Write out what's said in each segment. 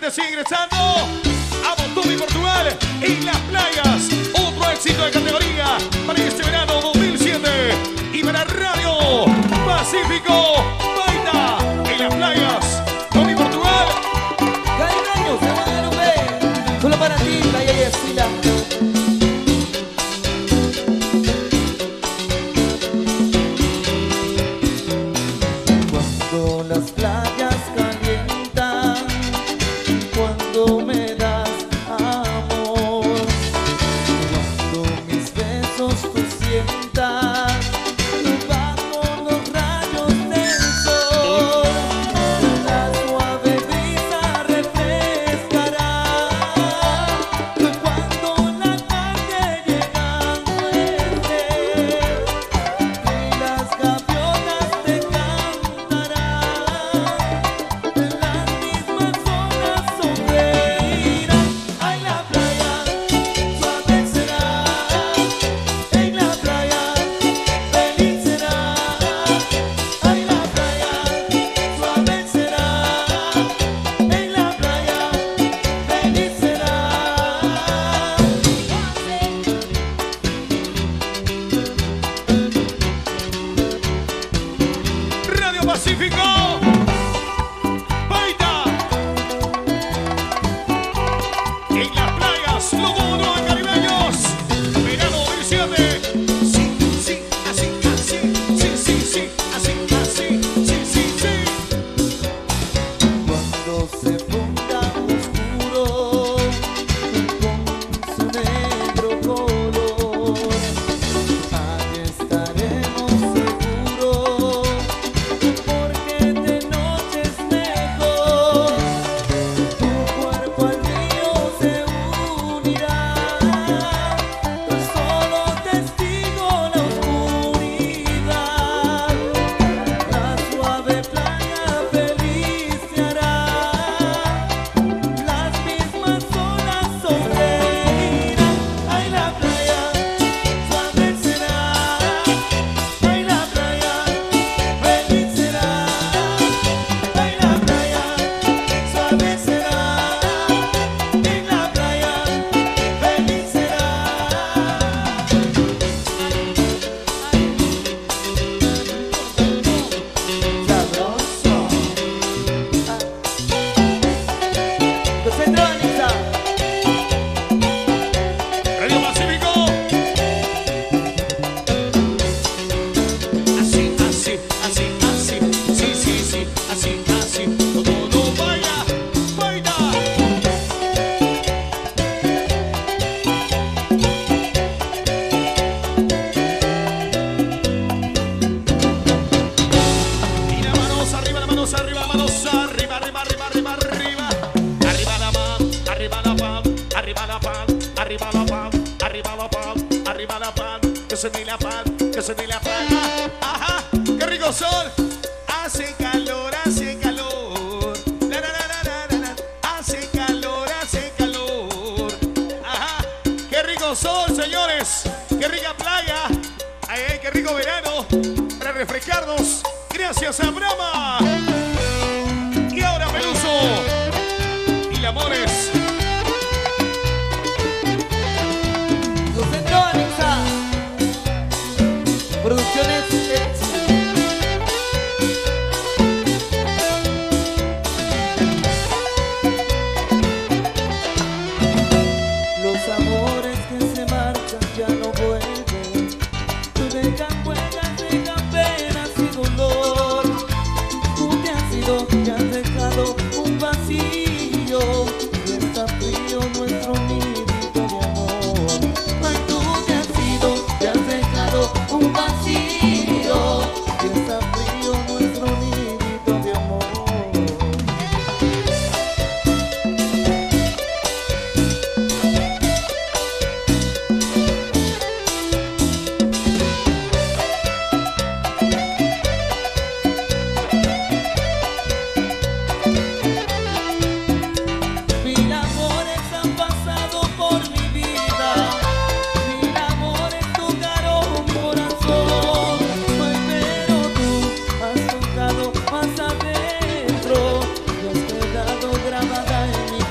gente sigue ingresando. A Montumi, Portugal, en las playas. Otro éxito de categoría para este verano 2007. Y para Radio Pacífico, Baita, en las playas. Montumi, Portugal. Caribeños de Guadalupe, solo para ti, Playa y Estila. Cuando las playas calientan, cuando me das amor, cuando mis besos tú sientas bajo los rayos del sol, la suave brisa refrescará. Cuando la tarde llegando esté y las gaviotas te cantarán, las mismas olas sonreirán. Ay, la playa suave será, en la playa feliz será. Ay, la playa suave será, en la playa feliz será. Radio Pacífico, Baita, en las playas, lo duro de caribeños, verano 2007. Sí, sí, así, así, sí, sí, sí, así, así, sí, sí, sí. Cuando se ponga oscuro con su negro color, ahí estaremos seguros, porque de noche es mejor. Tu cuerpo al mío se unirá, solo testigo la oscuridad. La suave playa feliz se hará, las mismas olas sonreirán. Ay, la playa suave será, ay, la playa feliz será. Ay, la playa suave será, en la playa feliz será. Sabroso. Concentroniza. Radio Pacífico. Así, así, así, así, sí, sí, sí, así, así, todo vaya, Baita. Y las manos arriba, las manos arriba, las manos arriba, arriba, arriba, arriba, arriba. Arriba la mano, arriba la palma, arriba la palma, arriba la palma, arriba la palma, arriba la palma, que se me la palma, que se me la palma. Ajá, qué rico sol. Hace calor, hace calor. La, la, la, la, la, la. Hace calor, hace calor. Ajá, qué rico sol, señores. Qué rica playa. Ay, ay, qué rico verano para refrescarnos. Gracias a Brahma. Y ahora Peluso y Amores. Concentroniza. Producciones los amores que se marchan ya no vuelven, dejan huellas, dejan penas y dolor. Tú te has ido y has dejado un vacío.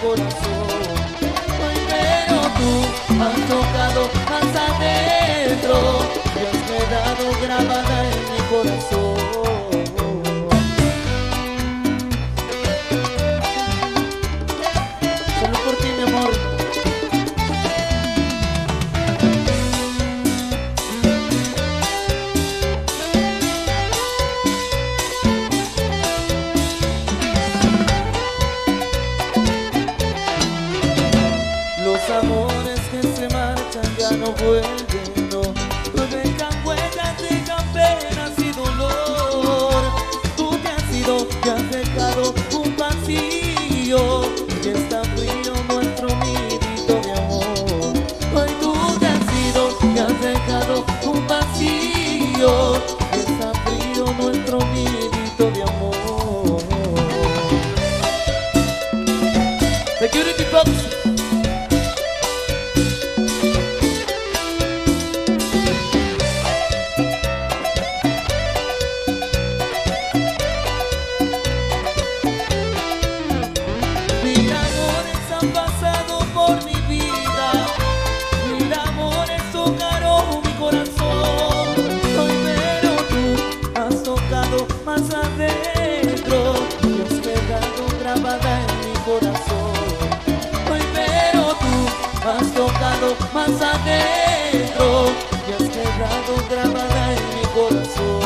corazón. Ay, pero tú has tocado más adentro y has quedado grabada en mi corazón. Solo por ti, mi amor. Los amores que se marchan ya no vuelven, no dejan huellas, dejan penas y dolor. Tú te has ido y has dejado un vacío y está frío nuestro nidito de amor. Hoy tú te has ido y has dejado un vacío y está frío nuestro nidito de amor. Security Box. Más adentro y has quedado grabada en mi corazón. Ay, pero tú has tocado más adentro y has quedado grabada en mi corazón.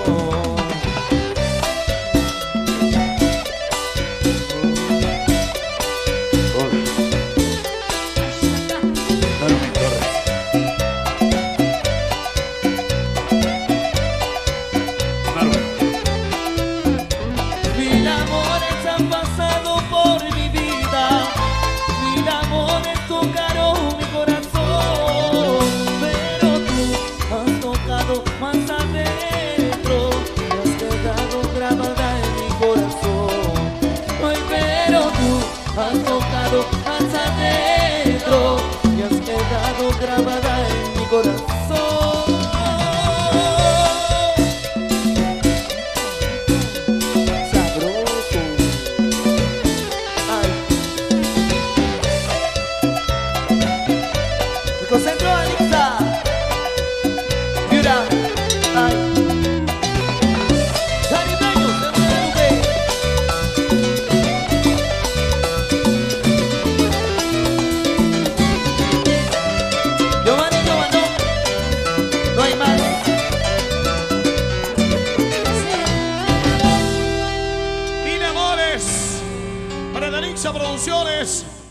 Más adentro y has quedado grabada en mi corazón. Ay, pero tú has tocado más adentro y has quedado grabada en mi corazón. Sabroso. Ay. Microcentro Alexa. Ay, caribeños de Guadalupe. Giovanni, no hay más. Mil amores para Dalixa Producciones.